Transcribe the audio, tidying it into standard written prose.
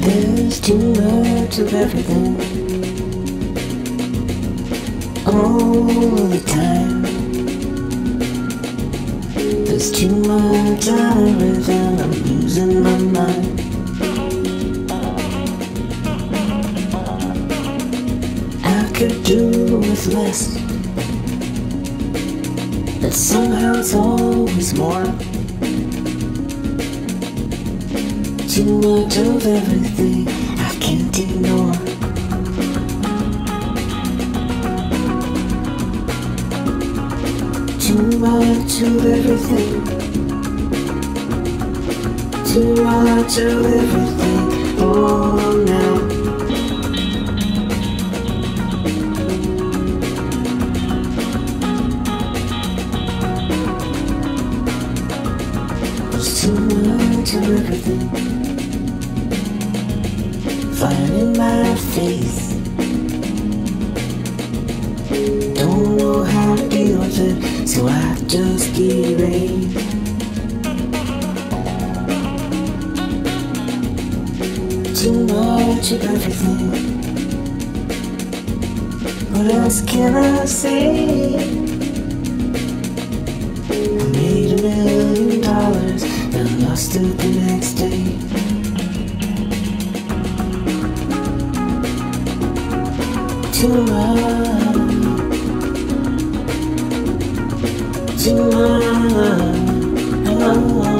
There's too much of everything all the time. There's too much of everything, I'm losing my mind. I could do with less, but somehow it's always more. Too much of everything I can't ignore. Too much of everything. Too much of everything. Oh, now. There's too much of everything. Fire in my face. Don't know how to deal with it, so I just get rage. Too much of everything. What else can I say? I made $1 million and lost it the next day. Too much, too much.